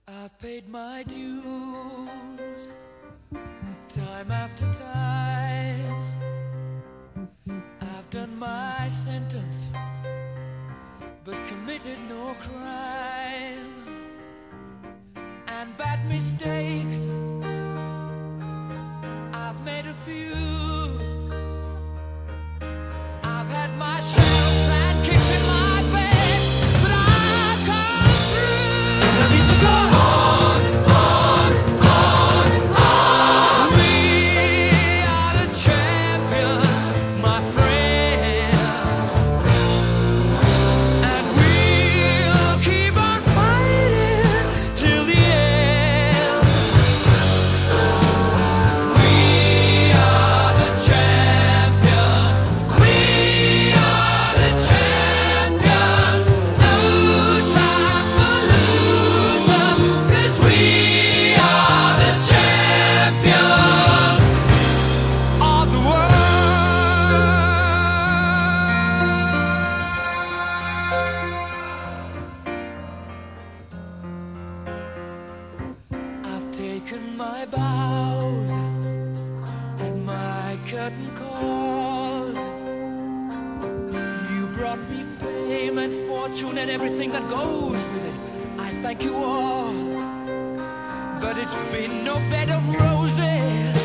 I've paid my dues, time after time. I've done my sentence, but committed no crime. And bad mistakes, I've made a few. I've had my share of sand kicked in my face, but I've come through. And I need to go on, on. We are the champions, my friends, and we'll keep on fighting till the end. We are the champions. We are the champions. No time for losers, 'cause we are the champions of the world. I've taken my bows and my curtain calls. You brought me fame and fortune and everything that goes with it. I thank you all, but it's been no bed of roses.